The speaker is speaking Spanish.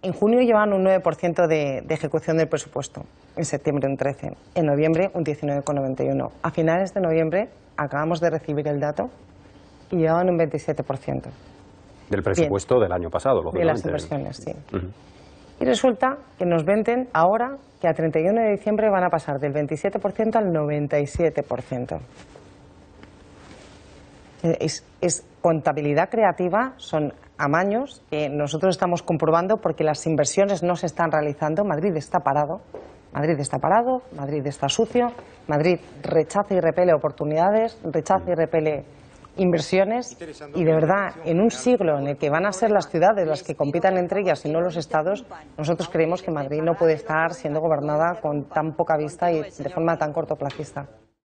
En junio llevan un 9% de ejecución del presupuesto, en septiembre un 13%, en noviembre un 19,91%. A finales de noviembre acabamos de recibir el dato y llevan un 27%. Del presupuesto del año pasado, De las lógicamente. inversiones, sí. Y resulta que nos venden ahora que a 31 de diciembre van a pasar del 27% al 97%. Es contabilidad creativa, son amaños que nosotros estamos comprobando porque las inversiones no se están realizando. Madrid está parado, Madrid está sucio, Madrid rechaza y repele oportunidades, rechaza y repele inversiones, y de verdad, en un siglo en el que van a ser las ciudades las que compitan entre ellas y no los estados, nosotros creemos que Madrid no puede estar siendo gobernada con tan poca vista y de forma tan cortoplacista.